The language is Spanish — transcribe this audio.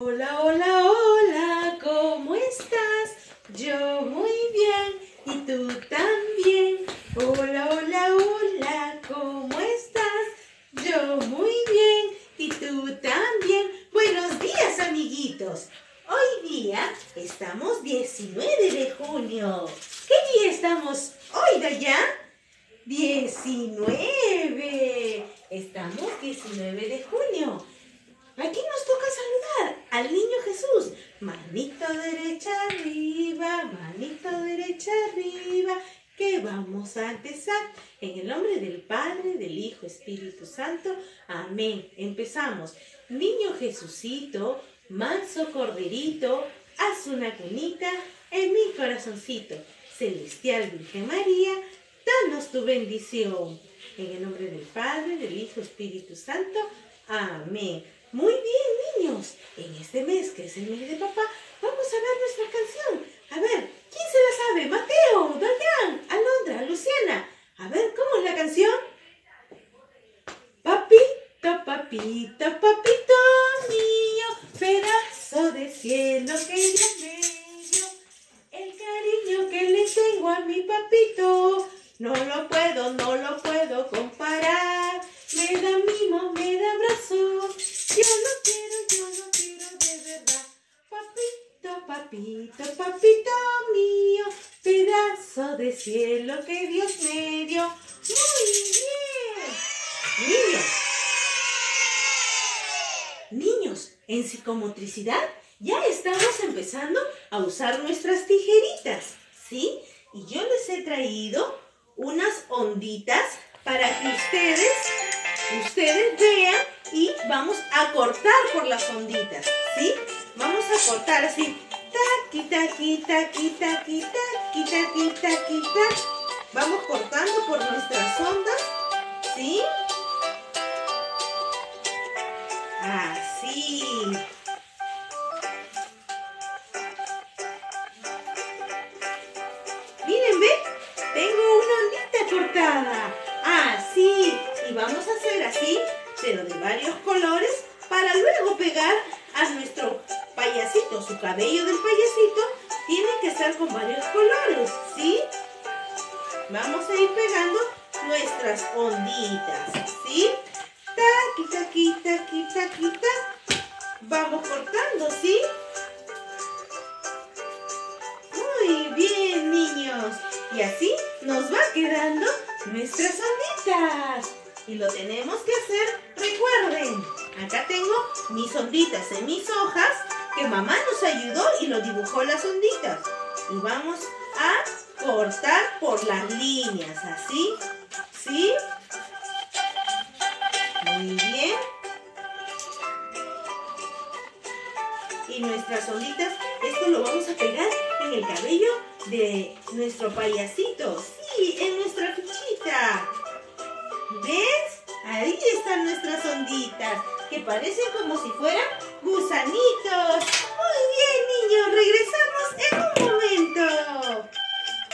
Hola, hola, hola, ¿cómo estás? Yo muy bien, ¿y tú también? Hola, hola, hola, ¿cómo estás? Yo muy bien, ¿y tú también? Buenos días, amiguitos. Hoy día estamos 19 de junio. ¿Qué día estamos hoy, Daya? 19. Estamos 19 de junio. Aquí nos toca saludar al niño Jesús. Manito derecha arriba, manito derecha arriba, que vamos a empezar. En el nombre del Padre, del Hijo, Espíritu Santo. Amén. Empezamos. Niño Jesucito, manso corderito, haz una cunita en mi corazoncito. Celestial Virgen María, danos tu bendición. En el nombre del Padre, del Hijo, Espíritu Santo. Amén. Muy bien, niños. En este mes, que es el mes de papá, vamos a ver nuestra canción. A ver, ¿quién se la sabe? Mateo, Dayan, Alondra, Luciana. A ver, ¿cómo es la canción? Papito, papito, papito mío, pedazo de cielo que Dios me dio. El cariño que le tengo a mi papito, no lo puedo comparar. Me da mimo, me da abrazos. Yo lo quiero de verdad. Papito, papito, papito mío, pedazo de cielo que Dios me dio. Muy bien. Niños, en psicomotricidad ya estamos empezando a usar nuestras tijeritas, ¿sí? Y yo les he traído unas onditas para que ustedes vean y vamos a cortar por las onditas, ¿sí? Vamos a cortar así, taqui, taqui, taqui, taqui, taqui, taqui, taqui, taqui. Vamos cortando por nuestras ondas, ¿sí? Así. Miren, ¿ven? Tengo una ondita cortada. Así. Y vamos a hacer así, pero de varios colores, para luego pegar a nuestro payasito. Su cabello del payasito tiene que estar con varios colores, ¿sí? Vamos a ir pegando nuestras onditas, ¿sí? Taqui, taqui, taqui, taqui, taqui. Vamos cortando, ¿sí? Muy bien, niños. Y así nos va quedando nuestras onditas. Y lo tenemos que hacer, recuerden. Acá tengo mis onditas en mis hojas, que mamá nos ayudó y lo dibujó las onditas. Y vamos a cortar por las líneas, así, ¿sí? Muy bien. Y nuestras onditas, esto lo vamos a pegar en el cabello de nuestro payasito. Sí, en nuestra fichita. ¿Ves? Ahí están nuestras onditas, que parecen como si fueran gusanitos. Muy